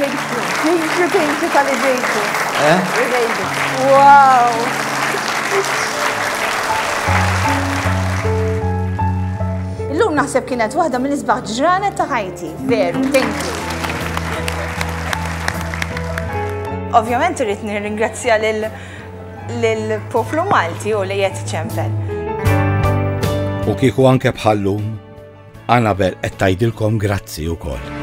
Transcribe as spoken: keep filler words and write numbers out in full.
Thank you, thank you, thank you tal-li ġejtu. Eh? Wow! Illum naħseb kienet waħda mill-isbaħ ġranet ta' ħajti. Veru, thank you. Ovvjament irrid nirringrazzja lill-poplu Malti u li qed iċempel. U kieku anke bħallum, Annabel qed tgħidilkom grazzi wkoll.